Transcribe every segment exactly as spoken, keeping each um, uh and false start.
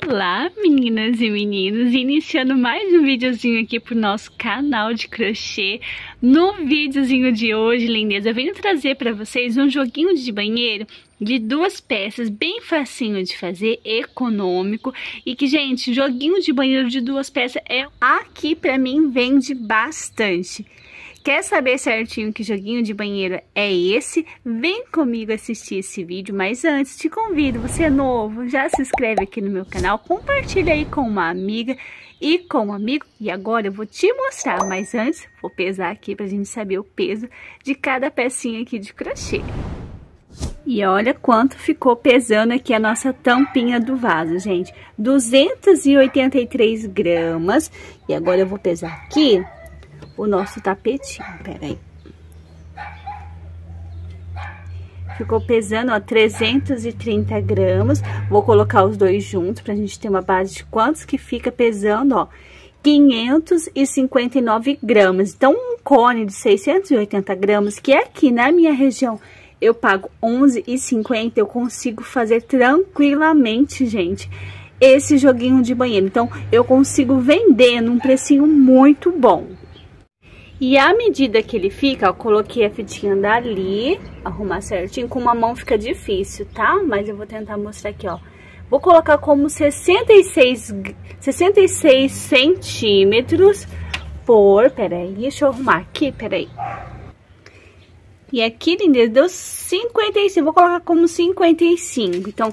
Olá, meninas e meninos, iniciando mais um videozinho aqui pro nosso canal de crochê. No videozinho de hoje, lindeza, eu venho trazer para vocês um joguinho de banheiro de duas peças, bem facinho de fazer, econômico, e que, gente, joguinho de banheiro de duas peças é aqui pra mim vende bastante. Quer saber certinho que joguinho de banheiro é esse? Vem comigo assistir esse vídeo, mas antes te convido, você é novo, já se inscreve aqui no meu canal, compartilha aí com uma amiga e com um amigo. E agora eu vou te mostrar, mas antes vou pesar aqui pra gente saber o peso de cada pecinha aqui de crochê. E olha quanto ficou pesando aqui a nossa tampinha do vaso, gente, duzentos e oitenta e três gramas. E agora eu vou pesar aqui o nosso tapetinho, peraí. Ficou pesando, ó, trezentos e trinta gramas. Vou colocar os dois juntos pra gente ter uma base de quantos que fica pesando, ó, quinhentos e cinquenta e nove gramas. Então, um cone de seiscentos e oitenta gramas, que aqui na minha região eu pago onze reais e cinquenta centavos, eu consigo fazer tranquilamente, gente, esse joguinho de banheiro. Então, eu consigo vender num precinho muito bom. E a medida que ele fica, eu coloquei a fitinha dali, arrumar certinho, com uma mão fica difícil, tá? Mas eu vou tentar mostrar aqui, ó. Vou colocar como sessenta e seis centímetros por... Peraí, deixa eu arrumar aqui, peraí. E aqui, lindeza, deu cinquenta e cinco, vou colocar como cinquenta e cinco. Então,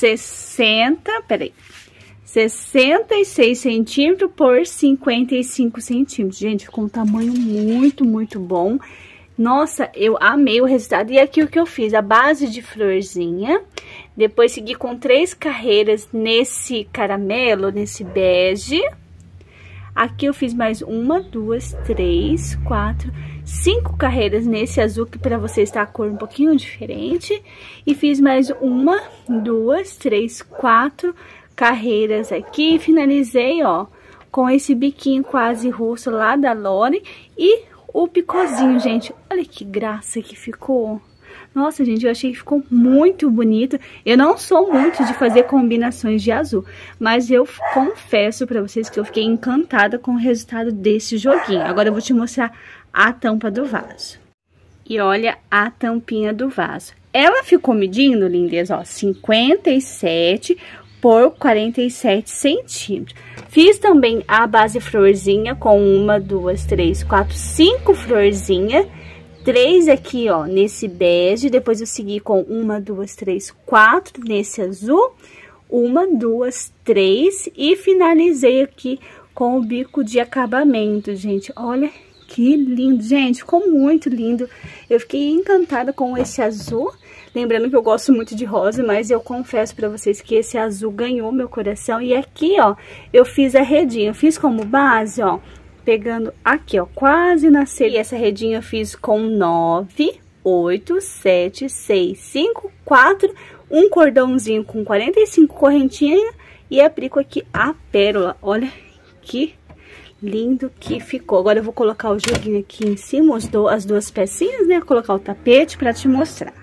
sessenta, peraí. sessenta e seis centímetros por cinquenta e cinco centímetros. Gente, ficou um tamanho muito, muito bom. Nossa, eu amei o resultado. E aqui o que eu fiz? A base de florzinha. Depois segui com três carreiras nesse caramelo, nesse bege. Aqui eu fiz mais uma, duas, três, quatro, cinco carreiras nesse azul, que para vocês tá a cor um pouquinho diferente. E fiz mais uma, duas, três, quatro carreiras aqui, e finalizei, ó, com esse biquinho quase russo lá da Lore e o picôzinho, gente. Olha que graça que ficou. Nossa, gente, eu achei que ficou muito bonito. Eu não sou muito de fazer combinações de azul, mas eu confesso pra vocês que eu fiquei encantada com o resultado desse joguinho. Agora eu vou te mostrar a tampa do vaso. E olha a tampinha do vaso. Ela ficou medindo, lindeza, ó, cinquenta e sete por quarenta e sete centímetros. Fiz também a base florzinha com uma, duas, três, quatro, cinco florzinhas. Três aqui, ó, nesse bege. Depois eu segui com uma, duas, três, quatro nesse azul. Uma, duas, três. E finalizei aqui com o bico de acabamento, gente. Olha que lindo, gente. Ficou muito lindo. Eu fiquei encantada com esse azul. Lembrando que eu gosto muito de rosa, mas eu confesso pra vocês que esse azul ganhou meu coração. E aqui, ó, eu fiz a redinha. Eu fiz como base, ó, pegando aqui, ó, quase na cera. E essa redinha eu fiz com nove, oito, sete, seis, cinco, quatro, um cordãozinho com quarenta e cinco correntinhas e aplico aqui a pérola. Olha que lindo que ficou. Agora eu vou colocar o joguinho aqui em cima, as, do, as duas pecinhas, né? Colocar o tapete pra te mostrar.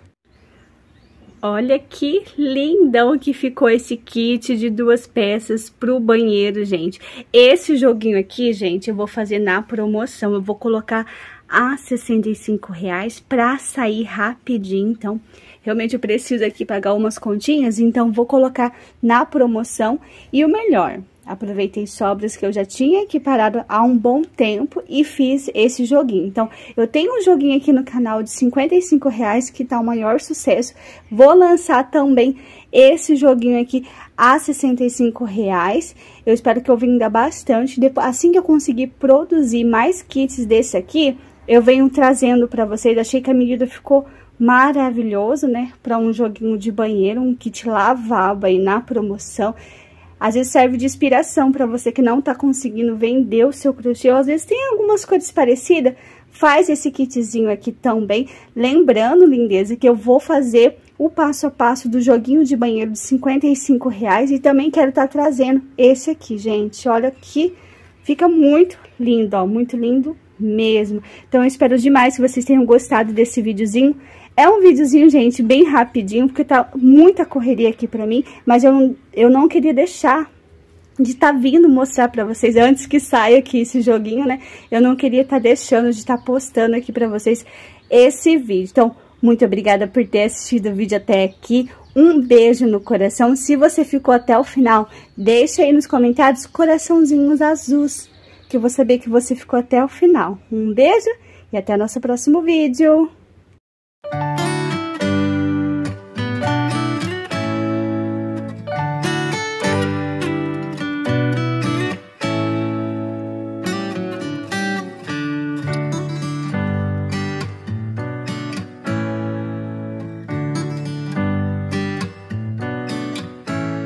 Olha que lindão que ficou esse kit de duas peças pro banheiro, gente. Esse joguinho aqui, gente, eu vou fazer na promoção. Eu vou colocar a sessenta e cinco reais pra sair rapidinho. Então, realmente eu preciso aqui pagar umas continhas, então vou colocar na promoção. E o melhor, aproveitei sobras que eu já tinha aqui parado há um bom tempo e fiz esse joguinho. Então, eu tenho um joguinho aqui no canal de cinquenta e cinco reais que tá o maior sucesso. Vou lançar também esse joguinho aqui a sessenta e cinco reais. Eu espero que eu venda bastante. Depois, assim que eu conseguir produzir mais kits desse aqui, eu venho trazendo pra vocês. Achei que a medida ficou maravilhoso, né? Pra um joguinho de banheiro, um kit lavável aí na promoção. Às vezes serve de inspiração para você que não tá conseguindo vender o seu crochê. Ou às vezes tem algumas cores parecidas. Faz esse kitzinho aqui também. Lembrando, lindeza, que eu vou fazer o passo a passo do joguinho de banheiro de cinquenta e cinco reais. E também quero estar trazendo esse aqui, gente. Olha que fica muito lindo, ó. Muito lindo mesmo. Então, eu espero demais que vocês tenham gostado desse videozinho. É um videozinho, gente, bem rapidinho, porque tá muita correria aqui pra mim, mas eu, eu não queria deixar de estar tá vindo mostrar pra vocês, antes que saia aqui esse joguinho, né? Eu não queria estar tá deixando de estar tá postando aqui pra vocês esse vídeo. Então, muito obrigada por ter assistido o vídeo até aqui. Um beijo no coração. Se você ficou até o final, deixa aí nos comentários coraçãozinhos azuis, que eu vou saber que você ficou até o final. Um beijo e até o nosso próximo vídeo.